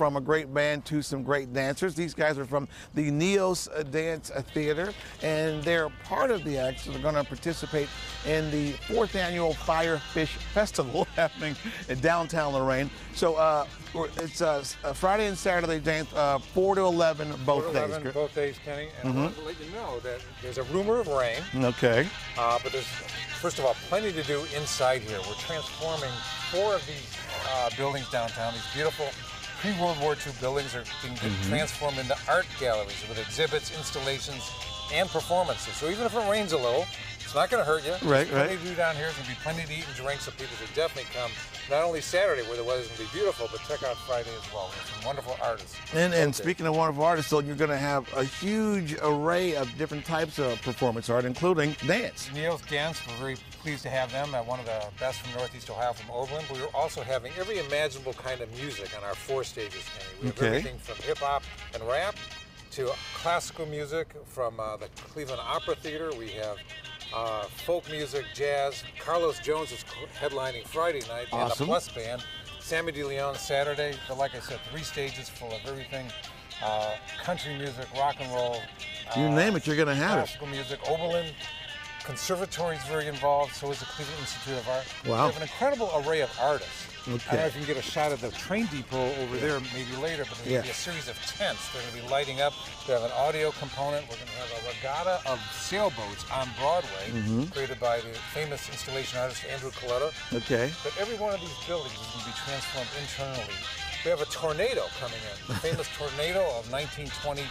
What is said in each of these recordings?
from a great band to some great dancers. These guys are from the Neos Dance Theater, and they're part of the act, so they're going to participate in the 4th annual Firefish Festival happening in downtown Lorain. So it's Friday and Saturday dance, 4 to 11 both days. Both days, Kenny. And I want to let you know that there's a rumor of rain. Okay. But there's, first of all, plenty to do inside here. We're transforming 4 of these buildings downtown. These beautiful pre-World War II buildings are being transformed into art galleries with exhibits, installations, and performances. So even if it rains a little, it's not going to hurt you. Right, There's plenty to do down here. There's going to be plenty to eat and drink, so people should definitely come. Not only Saturday, where the weather's going to be beautiful, but check out Friday as well. There's some wonderful artists. And speaking of wonderful artists, so you're going to have a huge array of different types of performance art, including dance. Neos Dance, we're very pleased to have them. One of the best from Northeast Ohio, from Oberlin. But we're also having every imaginable kind of music on our 4 stages, Kenny. We have everything from hip-hop and rap to classical music from the Cleveland Opera Theater. We have folk music, jazz. Carlos Jones is headlining Friday night, and the Plus Band. Sammy DeLeon Saturday. But like I said, 3 stages full of everything. Country music, rock and roll. You name it, you're going to have classical music. Oberlin Conservatory is very involved, so is the Cleveland Institute of Art. Wow. We have an incredible array of artists. Okay. I don't know if you can get a shot of the train depot over there maybe later, but there's going to be a series of tents. They're going to be lighting up. They have an audio component. We're going to have a regatta of sailboats on Broadway, created by the famous installation artist Andrew Coletta. Okay. But every one of these buildings is going to be transformed internally. We have a tornado coming in, the famous tornado of 1924,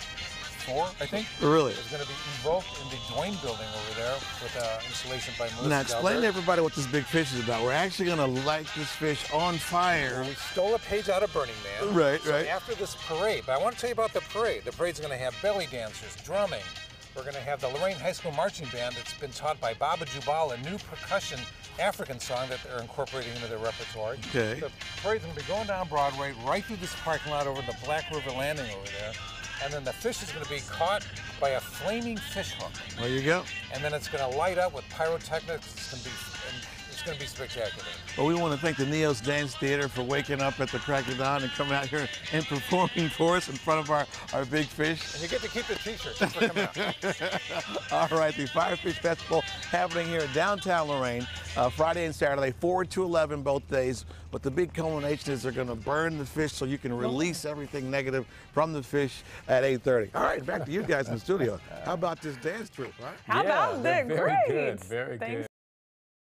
I think. Really? It's going to be evoked in the Duane building over there with installation by Melissa Now explain Delbert. to everybody what this big fish is about. We're actually going to light this fish on fire. Well, we stole a page out of Burning Man. Right, so right. After this parade, but I want to tell you about the parade. The parade's going to have belly dancers, drumming. We're going to have the Lorain High School Marching Band that's been taught by Baba Jubal, a new percussion African song that they're incorporating into their repertoire. Okay. The parade's going to be going down Broadway, right through this parking lot over the Black River Landing over there. And then the fish is going to be caught by a flaming fish hook. There you go. And then it's going to light up with pyrotechnics. It's going to be spectacular. Well, we want to thank the Neos Dance Theater for waking up at the crack of dawn and coming out here and performing for us in front of our big fish. And you get to keep the t-shirts. Thanks for coming out. All right, the Firefish Festival happening here in downtown Lorain, Friday and Saturday, 4 to 11 both days. But the big culmination is they're going to burn the fish so you can release everything negative from the fish at 8:30. All right, back to you guys in the studio. How about this dance troupe, right? How about that? Very Great. good. Very good.